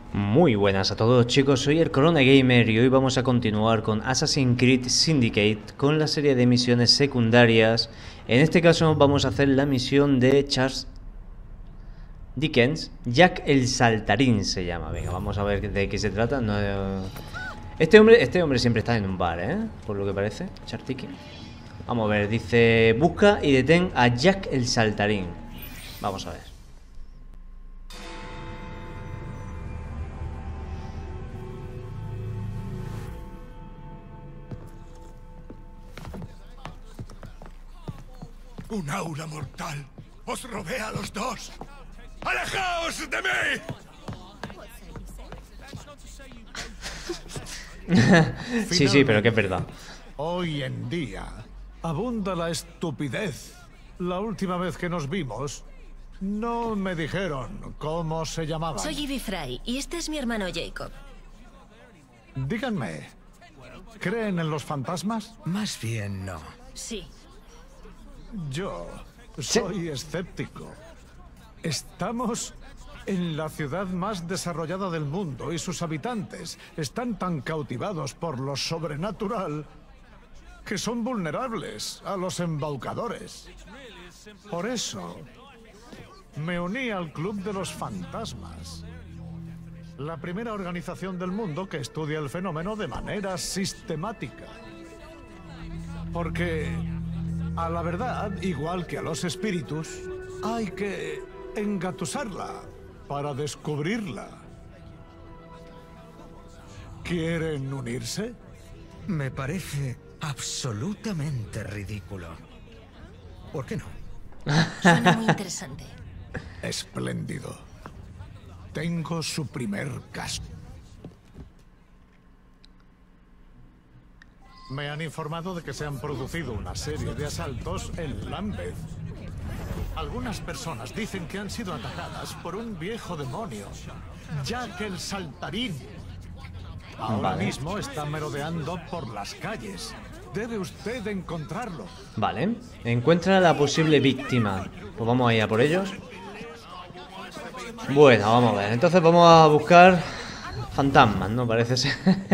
Muy buenas a todos, chicos, soy el Corona Gamer y hoy vamos a continuar con Assassin's Creed Syndicate con la serie de misiones secundarias. En este caso vamos a hacer la misión de Charles Dickens, Jack el Saltarín se llama. Venga, vamos a ver de qué se trata. No, este hombre siempre está en un bar, por lo que parece, Charles Dickens. Vamos a ver, dice, busca y detén a Jack el Saltarín. Vamos a ver. ¡Un aura mortal! ¡Os robé a los dos! ¡Alejaos de mí! Sí, pero que es verdad. Hoy en día abunda la estupidez. La última vez que nos vimos, no me dijeron cómo se llamaban. Soy Ivy Fry y este es mi hermano Jacob. Díganme, ¿creen en los fantasmas? Más bien no. Sí. Yo soy escéptico. Estamos en la ciudad más desarrollada del mundo y sus habitantes están tan cautivados por lo sobrenatural que son vulnerables a los embaucadores. Por eso me uní al Club de los Fantasmas, la primera organización del mundo que estudia el fenómeno de manera sistemática. Porque a la verdad, igual que a los espíritus, hay que engatusarla para descubrirla. ¿Quieren unirse? Me parece absolutamente ridículo. ¿Por qué no? Suena muy interesante. Espléndido. Tengo su primer caso. Me han informado de que se han producido una serie de asaltos en Lambeth. Algunas personas dicen que han sido atacadas por un viejo demonio, Jack el Saltarín. Ahora mismo está merodeando por las calles. Debe usted encontrarlo. Vale, encuentra la posible víctima. Pues vamos a ir a por ellos. Bueno, vamos a ver. Entonces vamos a buscar fantasmas, ¿no? Parece ser.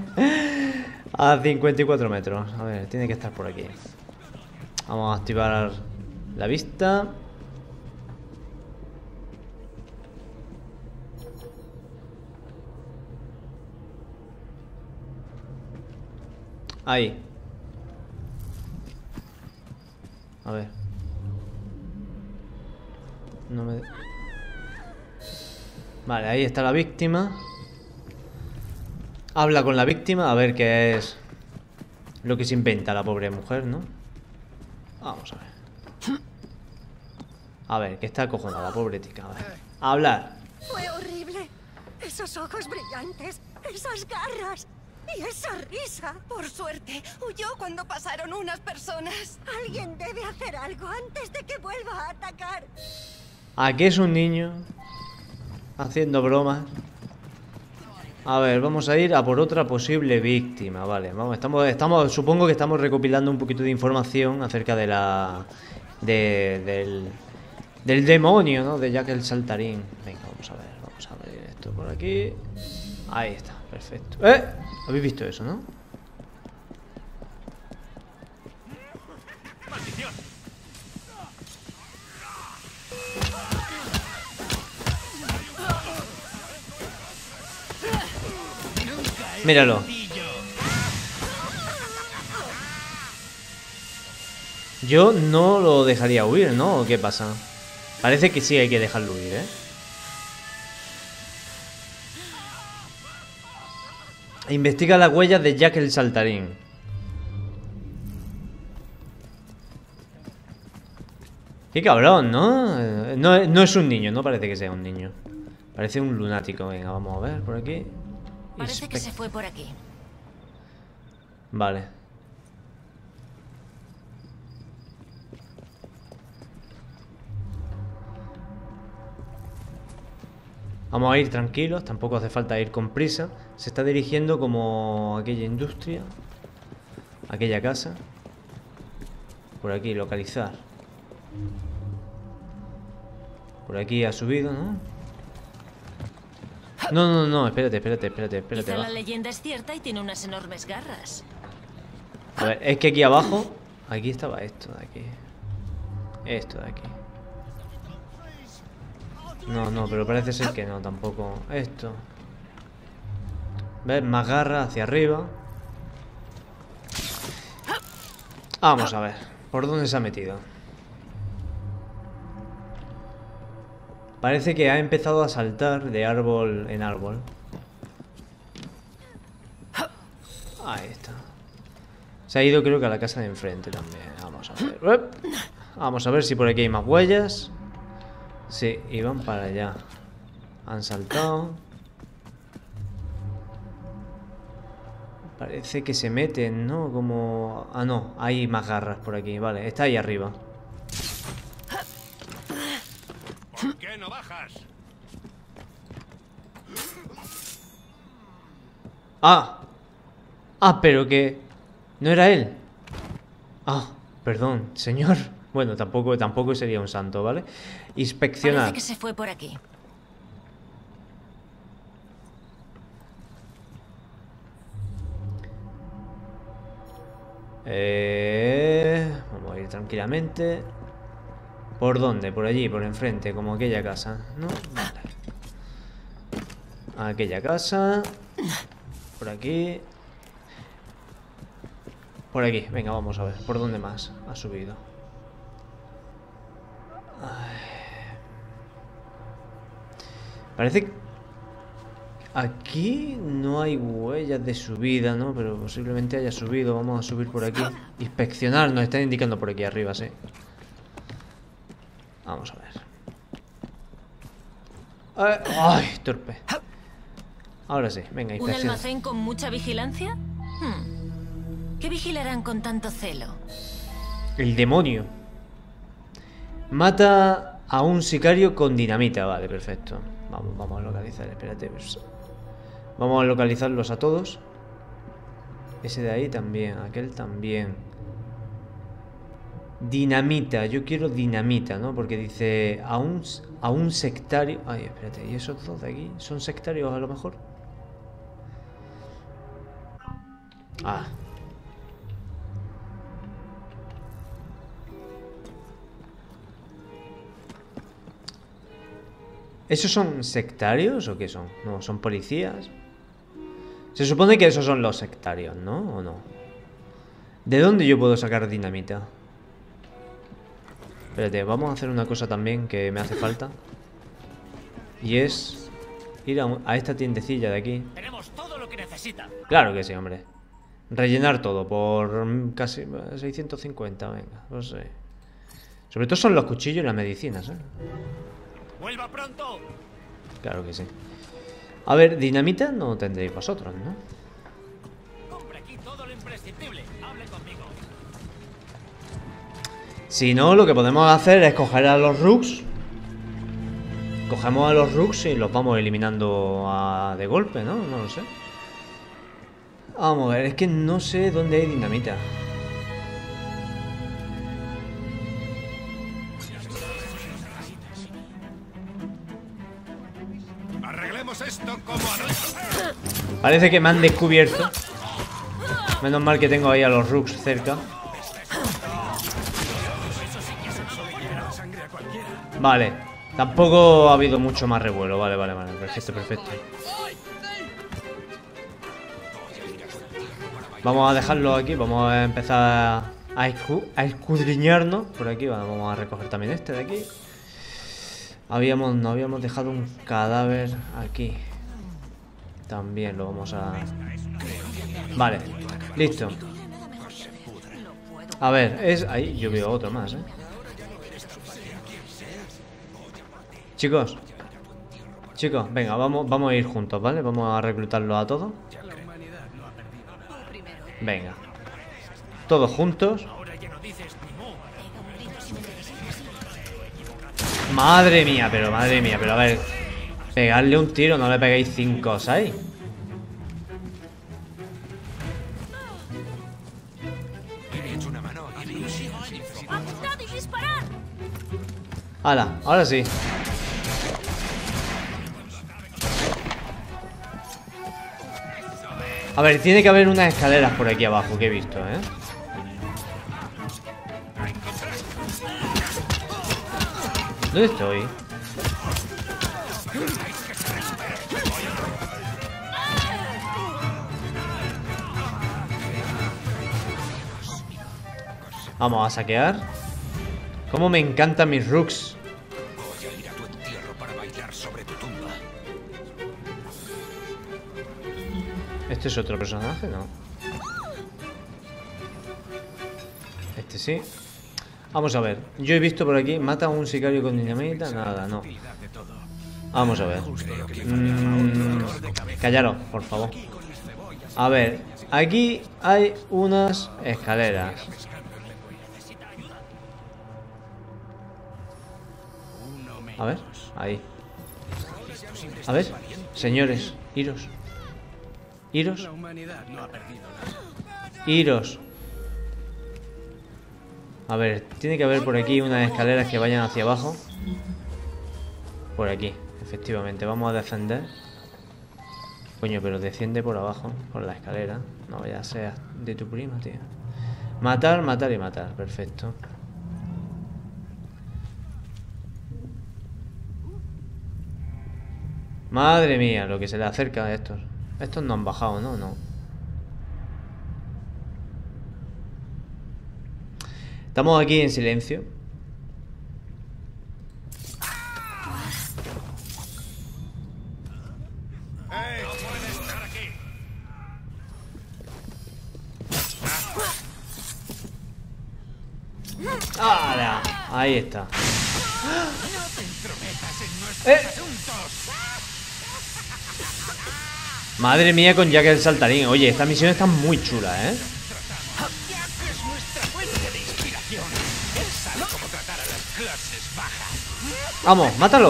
A 54 metros. A ver, tiene que estar por aquí. Vamos a activar la vista. Ahí. A ver. No me... Vale, ahí está la víctima. Habla con la víctima a ver qué es lo que se inventa la pobre mujer, ¿no? Vamos a ver. A ver, que está acojonada, pobre tica. A ver. A hablar. Fue horrible. Esos ojos brillantes, esas garras y esa risa. Por suerte, huyó cuando pasaron unas personas. Alguien debe hacer algo antes de que vuelva a atacar. Aquí es un niño haciendo bromas. A ver, vamos a ir a por otra posible víctima. Vale, vamos, supongo que estamos recopilando un poquito de información acerca de del demonio, ¿no? De Jack el Saltarín. Venga, vamos a ver esto por aquí. Ahí está, perfecto. ¿Habéis visto eso, no? ¡Maldición! Míralo. Yo no lo dejaría huir, ¿no? ¿O qué pasa? Parece que sí hay que dejarlo huir, ¿eh? Investiga las huellas de Jack el Saltarín. Qué cabrón, ¿no? No es un niño, no parece que sea un niño. Parece un lunático. Venga, vamos a ver por aquí. Parece que se fue por aquí. Vale. Vamos a ir tranquilos, tampoco hace falta ir con prisa. Se está dirigiendo como a aquella industria, aquella casa. Por aquí, localizar. Por aquí ha subido, ¿no? No, espérate. Quizá Va. la leyenda es cierta y tiene unas enormes garras. A ver, es que aquí abajo, aquí estaba esto de aquí. Esto de aquí. No, pero parece ser que no, tampoco. Esto. ¿Ves? Más garras hacia arriba. Vamos a ver, ¿por dónde se ha metido? Parece que ha empezado a saltar de árbol en árbol. Ahí está. Se ha ido creo que a la casa de enfrente también. Vamos a ver. Vamos a ver si por aquí hay más huellas. Sí, y van para allá. Han saltado. Parece que se meten, ¿no? Como... Ah, no, hay más garras por aquí. Vale, está ahí arriba. ¿Por qué no bajas? Pero que... No era él. Perdón, señor. Bueno, tampoco sería un santo, ¿vale? Inspeccionar. Parece que se fue por aquí. Vamos a ir tranquilamente. ¿Por dónde? Por allí, por enfrente, como aquella casa, ¿no? Vale. Aquella casa. Por aquí. Por aquí, venga, vamos a ver. ¿Por dónde más ha subido? Parece que aquí no hay huellas de subida, ¿no? Pero posiblemente haya subido. Vamos a subir por aquí. Inspeccionar, nos están indicando por aquí arriba, sí. Vamos a ver. ¡Ay, torpe! Ahora sí, venga, ¿Un inspección. almacén con mucha vigilancia? ¿Qué vigilarán con tanto celo? El demonio. Mata a un sicario con dinamita. Vale, perfecto. Vamos a localizar, espérate. Pues. Vamos a localizarlos a todos. Ese de ahí también, aquel también. Dinamita, yo quiero dinamita, ¿no? Porque dice a un sectario. Ay, espérate, ¿y esos dos de aquí? ¿Son sectarios a lo mejor? ¿Esos son sectarios o qué son? No, son policías. Se supone que esos son los sectarios, ¿no? ¿O no? ¿De dónde yo puedo sacar dinamita? Espérate, vamos a hacer una cosa también que me hace falta. Y es ir a esta tiendecilla de aquí. Tenemos todo lo que necesita. Claro que sí, hombre. Rellenar todo por casi 650, venga, no sé. Sobre todo son los cuchillos y las medicinas, ¿eh? ¡Vuelva pronto! Claro que sí. A ver, dinamita no tendréis vosotros, ¿no? Compre aquí todo lo imprescindible. Hable conmigo. Si no, lo que podemos hacer es coger a los Rooks. Cogemos a los Rooks y los vamos eliminando de golpe, ¿no? No lo sé. Vamos a ver, es que no sé dónde hay dinamita. Arreglemos esto como adultos. Parece que me han descubierto. Menos mal que tengo ahí a los Rooks cerca. Vale. Tampoco ha habido mucho más revuelo. Vale. Perfecto. Vamos a dejarlo aquí. Vamos a empezar a escudriñarnos por aquí. Vamos a recoger también este de aquí. Nos habíamos dejado un cadáver aquí. También lo vamos a... Vale, listo. A ver, ahí yo veo otro más, ¿eh? Chicos, venga, vamos a ir juntos, ¿vale? Vamos a reclutarlos a todos. Venga. Todos juntos. Madre mía, pero a ver. Pegarle un tiro, no le peguéis 5, ¿sabes? ¡Apuntad y disparad! ¡Hala! Ahora sí. A ver, tiene que haber unas escaleras por aquí abajo que he visto, ¿eh? ¿Dónde estoy? Vamos a saquear. Cómo me encantan mis rooks. Voy a ir a tu entierro para bailar sobre tu tumba. ¿Este es otro personaje? No. Este sí. Vamos a ver. Yo he visto por aquí. Mata a un sicario con dinamita. Nada, no. Vamos a ver. Callaros, por favor. A ver. Aquí hay unas escaleras. A ver, ahí. A ver, señores, iros. Iros. Iros. A ver, tiene que haber por aquí unas escaleras que vayan hacia abajo. Por aquí, efectivamente. Vamos a descender. Coño, pero desciende por abajo, por la escalera. No vaya a ser de tu prima, tío. Matar, matar y matar. Perfecto. Madre mía, lo que se le acerca a estos. Estos no han bajado, ¿no? No. Estamos aquí en silencio. ¡Hala! Ahí está. Madre mía con Jack el saltarín. Oye, esta misión está muy chula, ¿eh? Vamos, mátalo.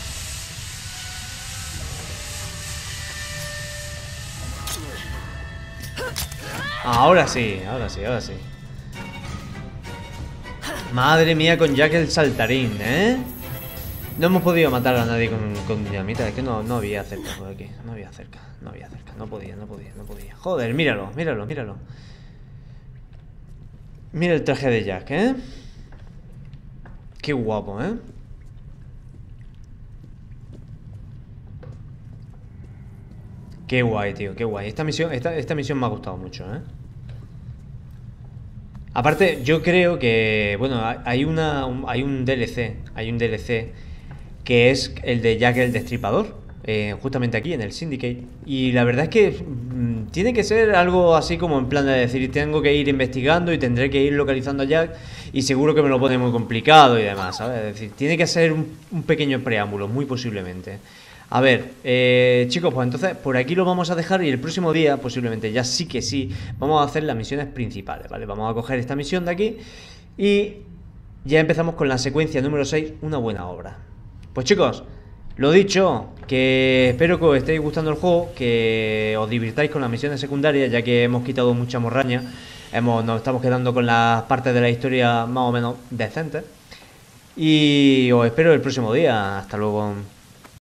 Ahora sí, ahora sí, ahora sí. Madre mía con Jack el saltarín, ¿eh? No hemos podido matar a nadie con dinamita. Es que no había cerca por aquí. No había cerca, no había cerca. No podía. Joder, míralo. Mira el traje de Jack, ¿eh? Qué guapo, ¿eh? Qué guay, tío, qué guay. Esta misión me ha gustado mucho, ¿eh? Aparte, yo creo que... Bueno, hay un DLC. Hay un DLC que es el de Jack el Destripador. Justamente aquí, en el Syndicate. Y la verdad es que tiene que ser algo así como en plan de decir, tengo que ir investigando y tendré que ir localizando a Jack. Y seguro que me lo pone muy complicado y demás, ¿sabes? Es decir, tiene que ser un pequeño preámbulo, muy posiblemente. A ver, chicos, pues entonces por aquí lo vamos a dejar y el próximo día, posiblemente ya sí que sí, vamos a hacer las misiones principales, ¿vale? Vamos a coger esta misión de aquí y ya empezamos con la secuencia número 6, una buena obra. Pues chicos, lo dicho, que espero que os estéis gustando el juego, que os divirtáis con las misiones secundarias, ya que hemos quitado mucha morraña, nos estamos quedando con las partes de la historia más o menos decentes. Y os espero el próximo día, hasta luego.